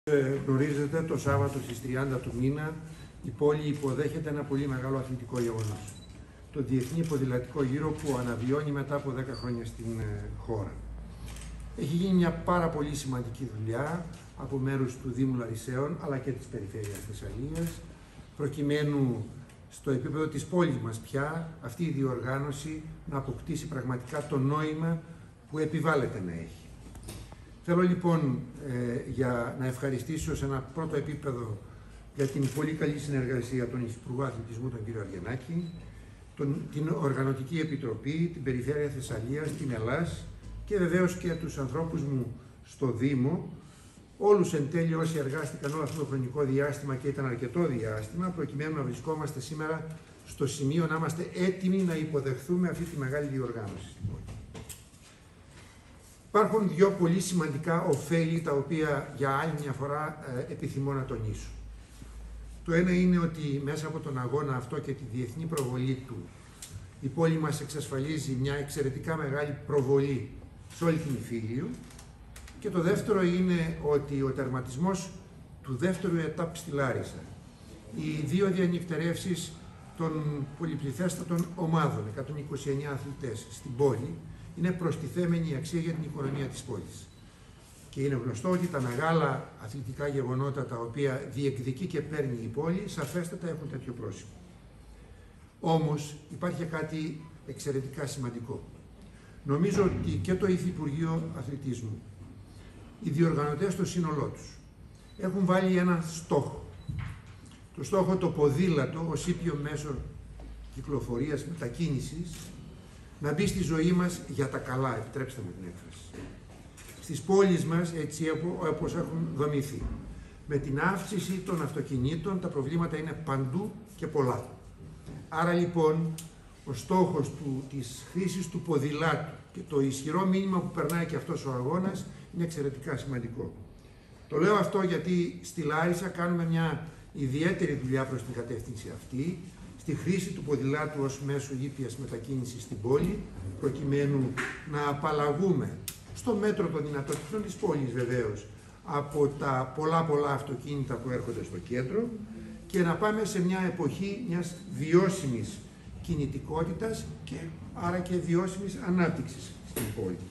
Γνωρίζετε, το Σάββατο στις 30 του μήνα η πόλη υποδέχεται ένα πολύ μεγάλο αθλητικό γεγονός. Το Διεθνή Ποδηλατικό Γύρο που αναβιώνει μετά από 10 χρόνια στην χώρα. Έχει γίνει μια πάρα πολύ σημαντική δουλειά από μέρους του Δήμου Λαρισαίων αλλά και της Περιφέρειας Θεσσαλίας, προκειμένου στο επίπεδο της πόλης μας πια αυτή η διοργάνωση να αποκτήσει πραγματικά το νόημα που επιβάλλεται να έχει. Θέλω λοιπόν για να ευχαριστήσω σε ένα πρώτο επίπεδο για την πολύ καλή συνεργασία τον Υπουργό Αθλητισμού, τον κύριο Αργενάκη, την Οργανωτική Επιτροπή, την Περιφέρεια Θεσσαλίας, την Ελλάς και βεβαίως και τους ανθρώπους μου στο Δήμο, όλους εν τέλει όσοι εργάστηκαν όλο αυτό το χρονικό διάστημα και ήταν αρκετό διάστημα, προκειμένου να βρισκόμαστε σήμερα στο σημείο να είμαστε έτοιμοι να υποδεχθούμε αυτή τη μεγάλη διοργάνωση στην πόλη. Υπάρχουν δύο πολύ σημαντικά ωφέλη τα οποία για άλλη μια φορά επιθυμώ να τονίσω. Το ένα είναι ότι μέσα από τον αγώνα αυτό και τη διεθνή προβολή του η πόλη μας εξασφαλίζει μια εξαιρετικά μεγάλη προβολή σε όλη την Ιφίλιο, και το δεύτερο είναι ότι ο τερματισμός του δεύτερου ετάπ στη Λάρισα, οι δύο διανυκτερεύσεις των πολυπληθέστατων ομάδων, 129 αθλητές στην πόλη, είναι προστιθέμενη αξία για την οικονομία της πόλης. Και είναι γνωστό ότι τα μεγάλα αθλητικά γεγονότα τα οποία διεκδικεί και παίρνει η πόλη, σαφέστατα έχουν τέτοιο πρόσημο. Όμως υπάρχει κάτι εξαιρετικά σημαντικό. Νομίζω ότι και το Υφυπουργείο Αθλητισμού, οι διοργανωτές στο σύνολό τους, έχουν βάλει ένα στόχο. Το στόχο το ποδήλατο ως ήπιο μέσο κυκλοφορίας, μετακίνησης, να μπει στη ζωή μας για τα καλά, επιτρέψτε μου την έκφραση. Στις πόλεις μας, έτσι όπως έχουν δομηθεί. Με την αύξηση των αυτοκινήτων, τα προβλήματα είναι παντού και πολλά. Άρα λοιπόν, ο στόχος της χρήσης του ποδηλάτου και το ισχυρό μήνυμα που περνάει και αυτός ο αγώνας είναι εξαιρετικά σημαντικό. Το λέω αυτό γιατί στη Λάρισα κάνουμε μια ιδιαίτερη δουλειά προς την κατεύθυνση αυτή, στη χρήση του ποδηλάτου ως μέσου ήπιας μετακίνησης στην πόλη, προκειμένου να απαλλαγούμε στο μέτρο των δυνατοτήτων της πόλης βεβαίως από τα πολλά αυτοκίνητα που έρχονται στο κέντρο και να πάμε σε μια εποχή μιας βιώσιμης κινητικότητας και άρα και βιώσιμης ανάπτυξης στην πόλη.